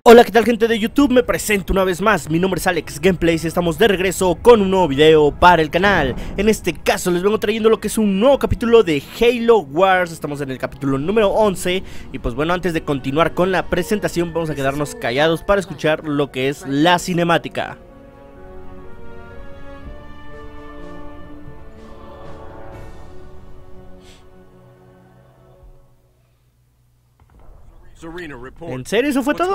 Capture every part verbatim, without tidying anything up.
Hola, ¿qué tal, gente de YouTube? Me presento una vez más, mi nombre es Alex Gameplays y estamos de regreso con un nuevo video para el canal. En este caso les vengo trayendo lo que es un nuevo capítulo de Halo Wars. Estamos en el capítulo número once y pues bueno, antes de continuar con la presentación vamos a quedarnos callados para escuchar lo que es la cinemática. ¿En serio eso fue todo?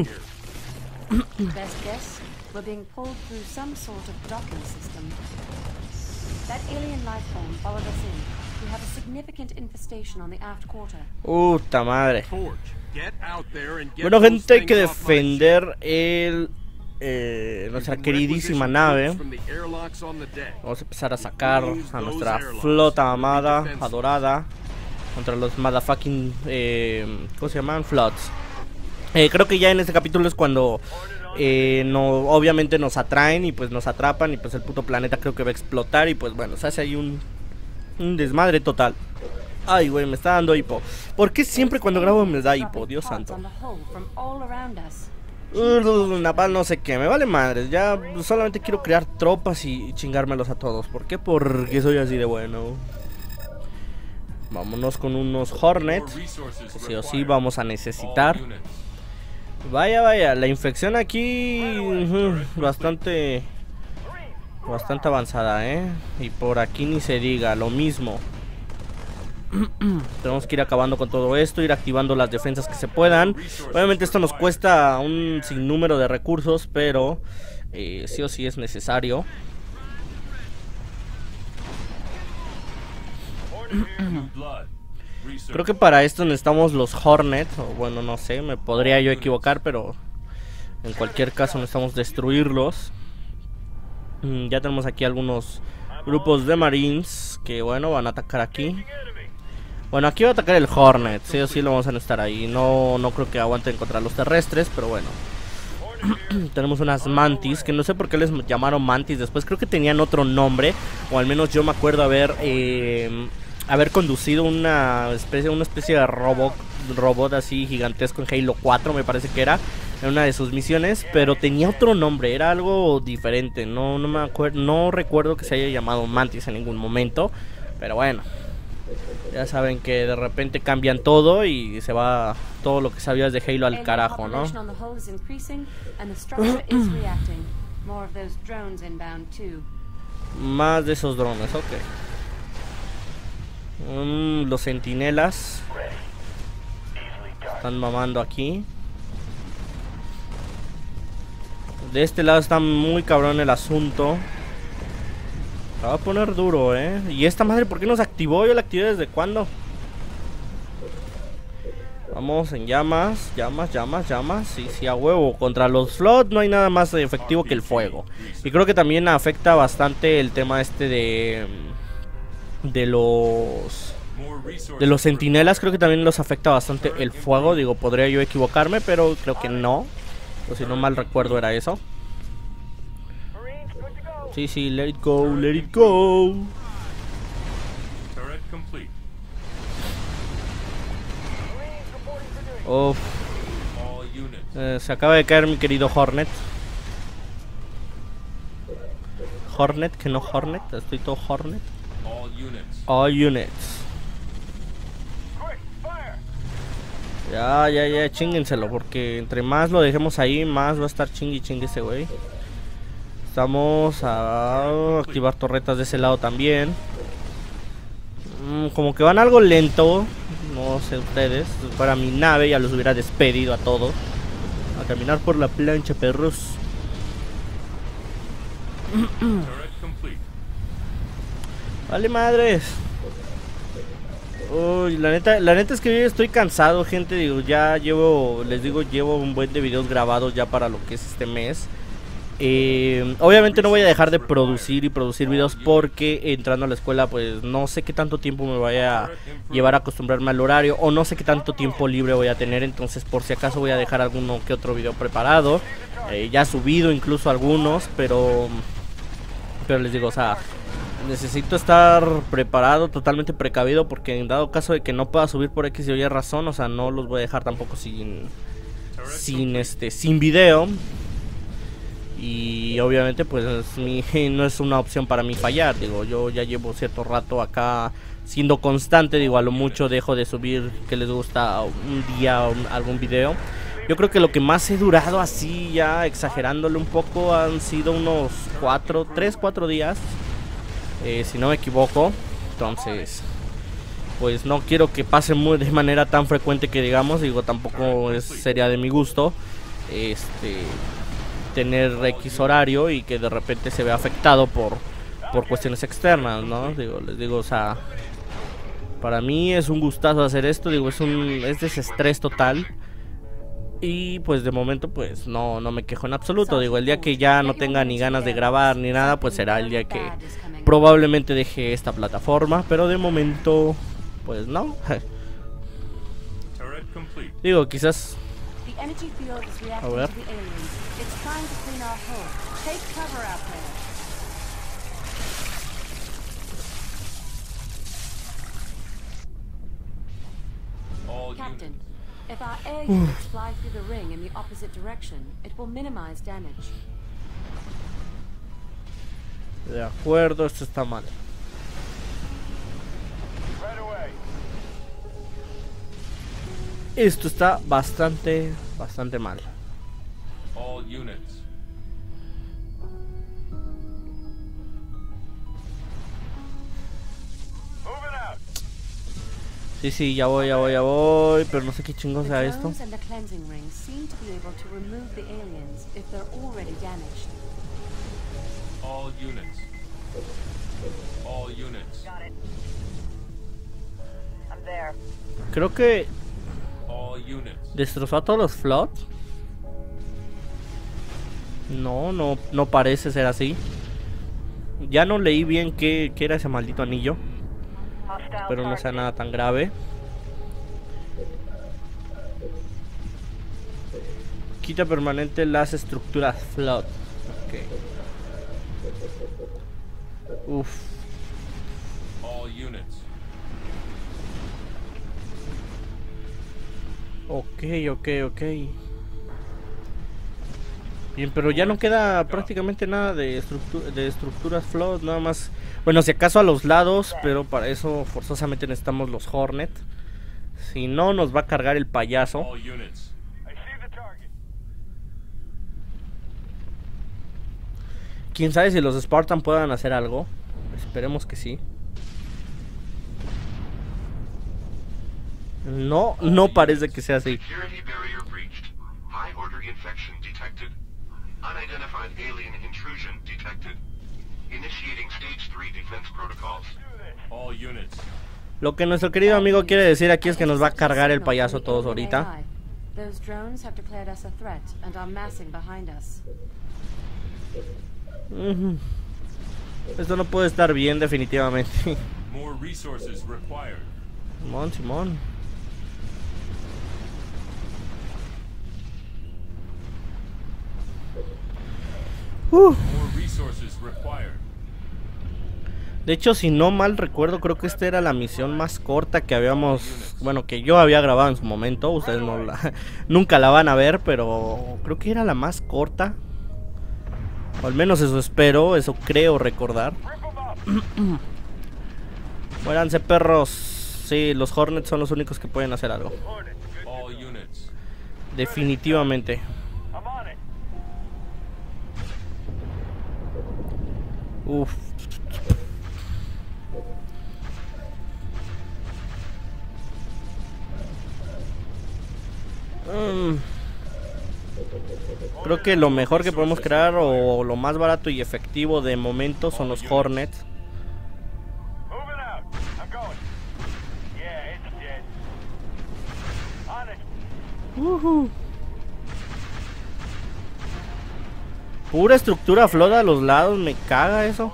Best guess, we're being pulled through some sort of docking system. That alien life form followed us in. We have a significant infestation on the aft quarter. Puta madre. Bueno, gente, hay que defender el eh, nuestra queridísima nave. Vamos a empezar a sacar a nuestra flota amada, adorada, contra los motherfucking eh, ¿cómo se llaman? Floods. Eh, creo que ya en este capítulo es cuando eh, no, obviamente nos atraen y pues nos atrapan y pues el puto planeta creo que va a explotar y pues bueno, se hace ahí un, un desmadre total. Ay, güey, me está dando hipo. ¿Por qué siempre cuando grabo me da hipo? Dios santo. Uh, Napal no sé qué, me vale madres. Ya solamente quiero crear tropas y chingármelos a todos. ¿Por qué? Porque soy así de bueno. Vámonos con unos Hornet, que sí o sí vamos a necesitar. Vaya, vaya, la infección aquí uh, bastante Bastante avanzada, eh. Y por aquí ni se diga, lo mismo. Tenemos que ir acabando con todo esto, ir activando las defensas que se puedan. Obviamente esto nos cuesta un sinnúmero de recursos, pero eh, sí o sí es necesario. Creo que para esto necesitamos los Hornet, o bueno, no sé, me podría yo equivocar, pero en cualquier caso necesitamos destruirlos. mm, Ya tenemos aquí algunos grupos de Marines que, bueno, van a atacar aquí. Bueno, aquí va a atacar el Hornet, sí o sí lo vamos a necesitar ahí. No, no creo que aguanten contra los terrestres, pero bueno. Tenemos unas Mantis, que no sé por qué les llamaron Mantis después. Creo que tenían otro nombre, o al menos yo me acuerdo haber... Eh, haber conducido una especie, una especie de robot, robot así gigantesco en Halo cuatro, me parece que era, en una de sus misiones, pero tenía otro nombre, era algo diferente, no, no me acuerdo, no recuerdo que se haya llamado Mantis en ningún momento, pero bueno, ya saben que de repente cambian todo y se va todo lo que sabías de Halo al carajo, ¿no? Más de esos drones, ok. Mm, los centinelas están mamando aquí. De este lado está muy cabrón el asunto. Se va a poner duro, eh. Y esta madre, ¿por qué no se activó? Yo la activé desde cuándo. Vamos en llamas, llamas, llamas, llamas. Sí, sí, a huevo. Contra los Flood no hay nada más efectivo que el fuego. Y creo que también afecta bastante el tema este de... De los de los centinelas, creo que también los afecta bastante el fuego. Digo, podría yo equivocarme, pero creo que no. O si no mal recuerdo era eso. Sí, sí, let it go, let it go. Uf. Eh, se acaba de caer mi querido Hornet. Hornet, que no Hornet, estoy todo Hornet. All units. Ya, ya, ya, chinguenselo, porque entre más lo dejemos ahí, más va a estar chingui chingue ese güey. Estamos a activar torretas de ese lado también. mm, Como que van algo lento. No sé ustedes. Para mi nave ya los hubiera despedido a todos. A caminar por la plancha, perros. Vale madres. Uy, la neta, la neta es que yo estoy cansado, gente. Digo, ya llevo, les digo, llevo un buen de videos grabados ya para lo que es este mes. eh, Obviamente no voy a dejar de producir y producir videos porque entrando a la escuela pues no sé qué tanto tiempo me vaya a llevar a acostumbrarme al horario, o no sé qué tanto tiempo libre voy a tener. Entonces por si acaso voy a dejar alguno que otro video preparado. eh, Ya he subido incluso algunos, pero Pero les digo, o sea, necesito estar preparado, totalmente precavido, porque en dado caso de que no pueda subir por X y Y razón, o sea, no los voy a dejar tampoco sin sin este sin video. Y obviamente pues mi, no es una opción para mí fallar. Digo, yo ya llevo cierto rato acá siendo constante. Digo, a lo mucho dejo de subir, que les gusta, un día un, algún video. Yo creo que lo que más he durado así, ya exagerándole un poco, han sido unos cuatro, tres, cuatro días, eh, si no me equivoco. Entonces, pues no quiero que pase muy, de manera tan frecuente que digamos. Digo, tampoco es, sería de mi gusto este tener X horario y que de repente se vea afectado por, por cuestiones externas, ¿no? Digo, les digo, o sea, para mí es un gustazo hacer esto. Digo, es un es desestrés total. Y pues de momento pues no, no me quejo en absoluto. Digo, el día que ya no tenga ni ganas de grabar ni nada, pues será el día que probablemente deje esta plataforma. Pero de momento pues no. Digo, quizás... A ver. Captain, if our air units fly through the ring in the opposite direction, it will minimize damage. De acuerdo, esto está mal. Esto está bastante, bastante mal. All units. Sí, sí, ya voy, ya voy, ya voy, pero no sé qué chingón sea esto. All units. All units. Got it. I'm there. Creo que All units. destrozó a todos los flots. No, no, no parece ser así. Ya no leí bien qué, qué era ese maldito anillo. Espero no sea nada tan grave. Quita permanente las estructuras flood. Ok. Uff. All units. Ok, ok, ok. Bien, pero ya no queda prácticamente nada de, estructu de estructuras flood, nada más. Bueno, si acaso a los lados, pero para eso forzosamente necesitamos los Hornet. Si no, nos va a cargar el payaso. All units. Quién sabe si los Spartan puedan hacer algo. Esperemos que sí. No, no parece que sea así. Security barrier breached. High order infection detected. Unidentified alien intrusion detected. Initiating stage three defense protocols. All units. Lo que nuestro querido amigo quiere decir aquí es que nos va a cargar el payaso todos ahorita. Those drones have declared us a threat and are massing behind us. Uh-huh. Esto no puede estar bien definitivamente. More resources required. Simón, Simón. Uh. More resources required. De hecho, si no mal recuerdo, creo que esta era la misión más corta que habíamos, bueno, que yo había grabado en su momento. Ustedes no la, nunca la van a ver, pero creo que era la más corta. O al menos eso espero, eso creo recordar. Muéranse, perros. Sí, los Hornets son los únicos que pueden hacer algo. All units. Definitivamente. Uf. Mm. Creo que lo mejor que podemos crear, o lo más barato y efectivo de momento, son los Hornets. Uh-huh. Pura estructura floda a los lados, me caga eso.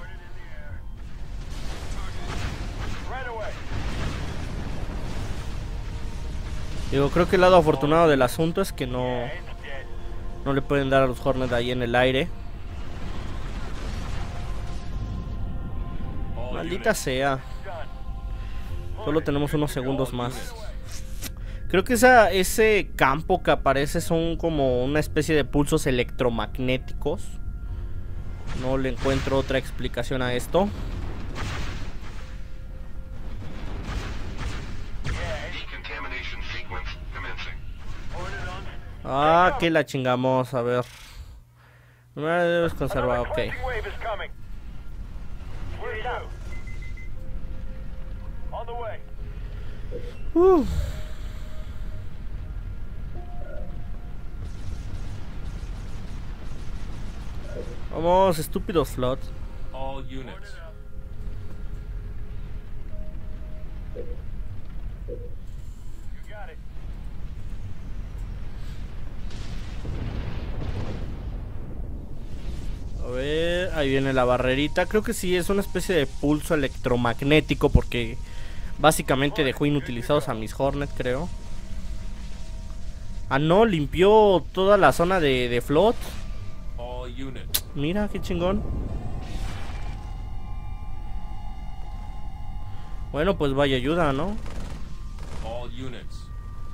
Digo, creo que el lado afortunado del asunto es que no no le pueden dar a los Hornets ahí en el aire. Maldita sea. Solo tenemos unos segundos más. Creo que esa, ese campo que aparece son como una especie de pulsos electromagnéticos. No le encuentro otra explicación a esto. Decontamination sequence commencing. Ah, que la chingamos, a ver. No me debes conservar, ok. Uh. Vamos, estúpido Flood. All units. A ver, ahí viene la barrerita. Creo que sí, es una especie de pulso electromagnético porque básicamente dejó inutilizados a mis Hornet, creo. Ah, no, limpió toda la zona de, de Flood. All units. Mira, qué chingón. Bueno, pues vaya ayuda, ¿no? All units.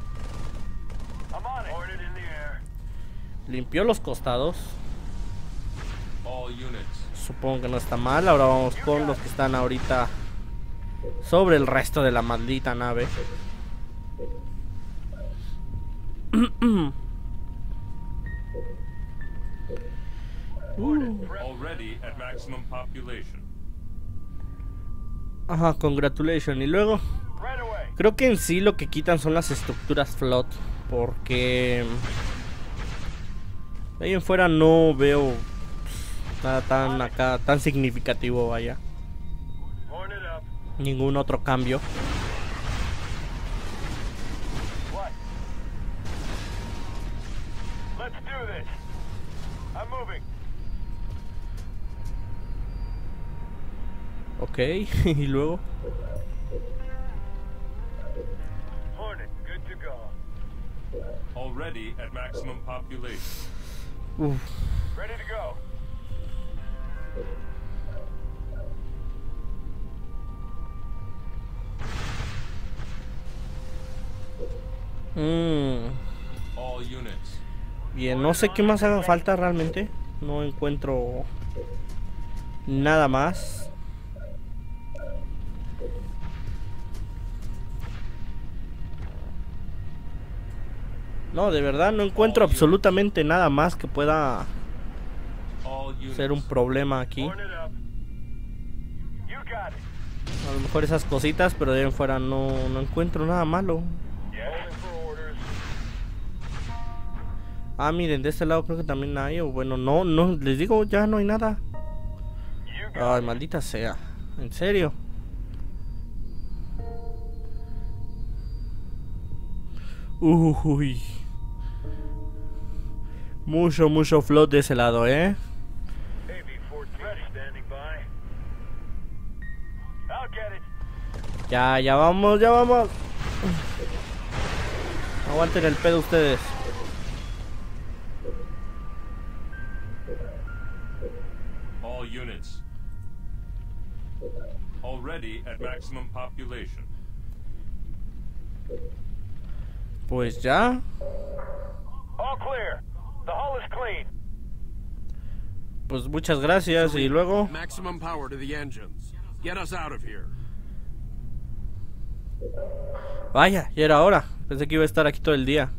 Limpió los costados. All units. Supongo que no está mal. Ahora vamos con los que están ahorita sobre el resto de la maldita nave. Already at maximum population. Ajá, congratulations. Y luego creo que en sí lo que quitan son las estructuras Flood, porque de ahí en fuera no veo nada tan acá, tan significativo, vaya. Ningún otro cambio. Ok, y luego Already at maximum population. uf. Ready to go. Mm. All units. Bien, no sé qué más haga falta realmente. No encuentro nada más. No, de verdad no encuentro absolutamente nada más que pueda All units. ser un problema aquí. A lo mejor esas cositas, pero de ahí en fuera no, no encuentro nada malo. Ah, miren, de este lado creo que también hay. O bueno, no, no, les digo, ya no hay nada. Ay, maldita sea. ¿En serio? Uy. Mucho, mucho Flood de ese lado, ¿eh? Ya, ya vamos, ya vamos. Aguanten el pedo ustedes. All units. Already at maximum population. Pues ya. All clear. The hull is clean. Pues muchas gracias y luego. Maximum power to the engines. Get us out of here. Vaya, ya era hora. Pensé que iba a estar aquí todo el día.